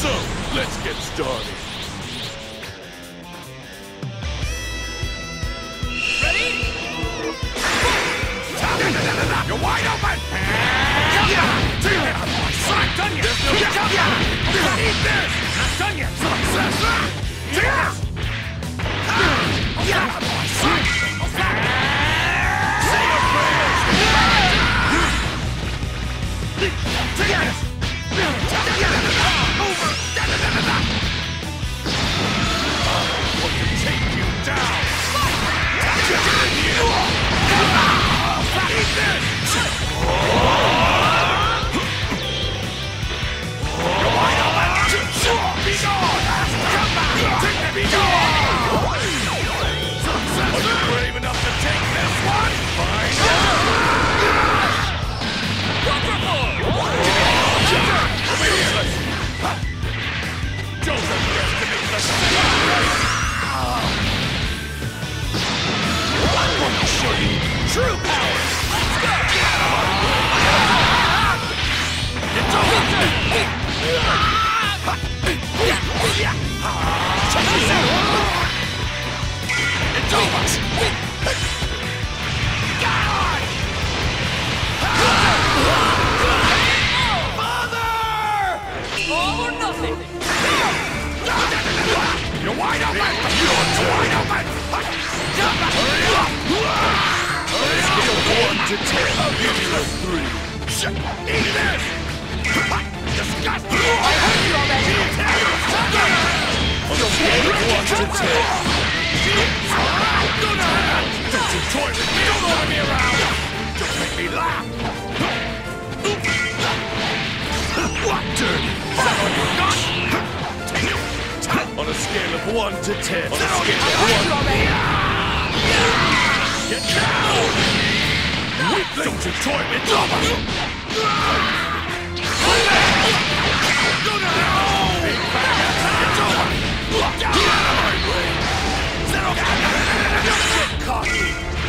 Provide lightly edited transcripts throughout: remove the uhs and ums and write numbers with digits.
So, let's get started. Ready? You're wide open! I'm done yet! There's no eat this! Not done yet! True power! Let's go! It's over! It's over! Father! All or nothing! You're wide open! You're wide open! Hurry up! Scale 1 to 10. I'll give you a 3. Eat this! Disgusting! I heard you already! On a scale of 1 to 10. Don't you toy with me! Don't order me around! Don't make me laugh! What dirty? Follow your gun! On a scale of 1 to 10. On a scale of 1 to 10. Get down! Don't you toy with me! Go to hell! Big faggot! It's over! Get out of my way! Get cocky!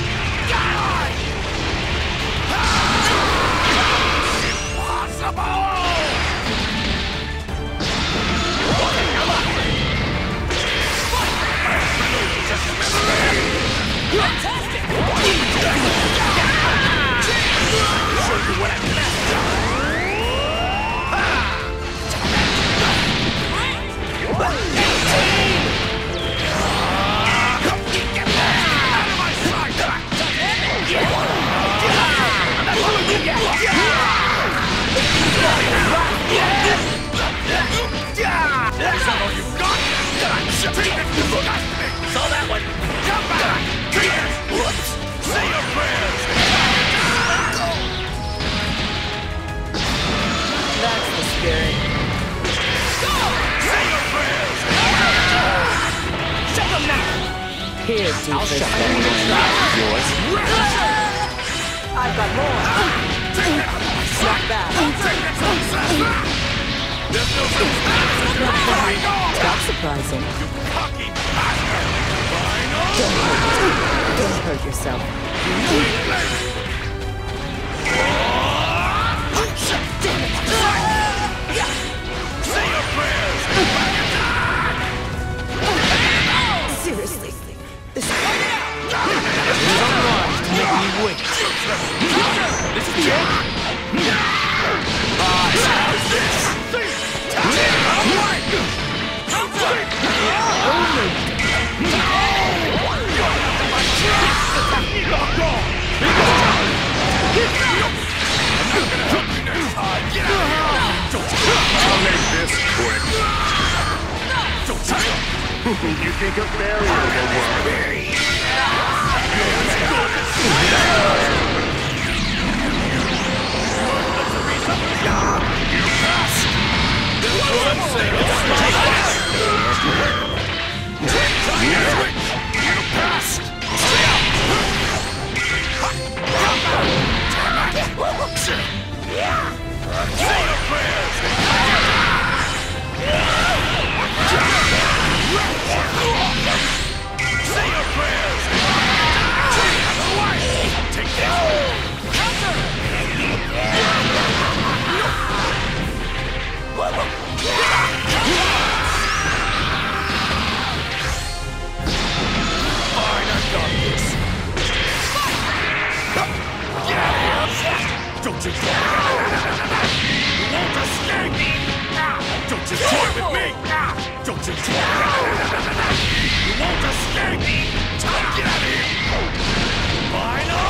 Impossible! Fantastic! Show you what I'm master! Get out of my sight! Is that all you've got? Saw that one! Come back! Whoops! Say your prayers! That's the spirit. Go! Say your prayers! Shut them now! Here, I'll shut them yours. I've got more. Not bad. There's no such That's surprising. You cocky bastard! Don't hurt yourself. Say your prayers! Seriously. This is Someone to make me wait. This is it. How's this? I'll make this quick. You think a barrier will work? You passed! That's what I'm saying. You passed! Say your prayers! Say your prayers! Take this! Counter! Don't you won't escape! Get out of here! Final!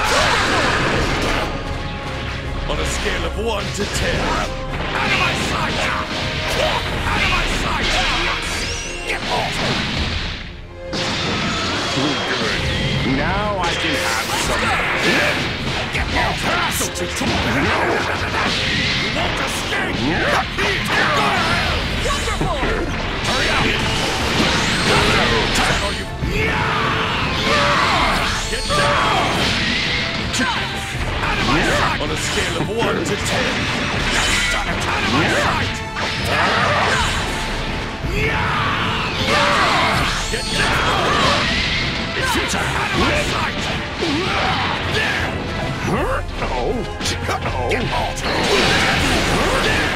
On a scale of 1 to 10. Out of my sight! Out of my sight! Get off! Good. Now I can have some. Get off! Don't you won't escape! Go to hell! Wonderful! Hurry up! Get down! Out of my sight! On a scale of 1 to 10. Out of my sight! Get down! Vegeta! Out of my sight! There! Oh! Get off! There!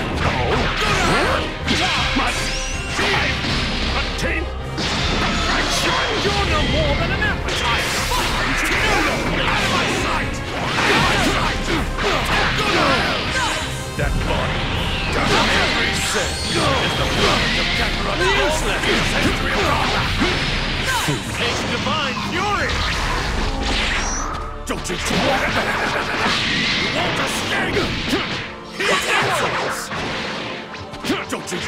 Must attain perfection! You're no more than an appetizer! Out of my sight! Out of my sight! Go to hell! That body, down to every cell, is the product of Juggernaut's useless history of God! Takes divine fury! Don't you try! You won't escape! He's excellence! Don't you...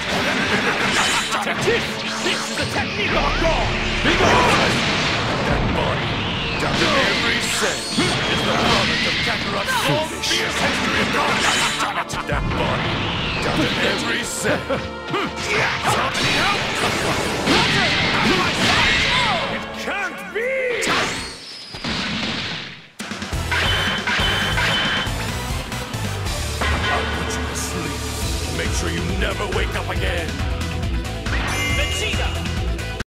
This is the technique of a god! Be gone! That body, down to every cell, is the product of Juggernaut's fierce history of God! That body, down to every cell... Somebody help! Out of my sight! It can't be! I'll put you to sleep. Make sure you never wake up again. Vegeta!